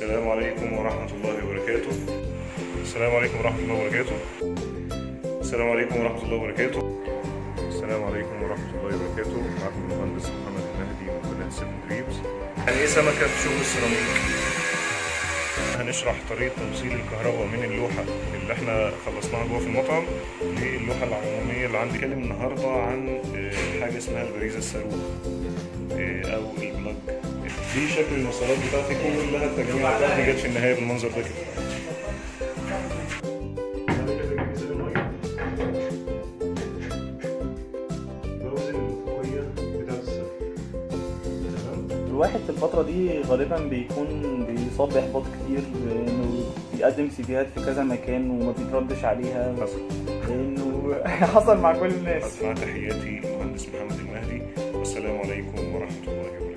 السلام عليكم ورحمة الله وبركاته. السلام عليكم ورحمة الله وبركاته. السلام عليكم ورحمة الله وبركاته. السلام عليكم ورحمة الله وبركاته. معكم المهندس محمد المهدي من قناة 7 دريمز. يعني ايه سمكة في شغل السيراميك؟ هنشرح طريقة توصيل الكهرباء من اللوحة اللي احنا خلصناها جوه في المطعم للوحة العمومية اللي عندي. هنتكلم النهاردة عن حاجة اسمها البريزة الصاروخ او البلاج. دي شكل المسارات بتاعتي كلها، التجميع بتاعتي جت في النهاية بالمنظر ده كده. الواحد في الفترة دي غالبا بيكون بيصاب بإحباط كتير، لأنه بيقدم سيفيهات في كذا مكان وما بيتردش عليها. لأنه حصل مع كل الناس. مع تحياتي المهندس محمد المهدي، والسلام عليكم ورحمة الله وبركاته.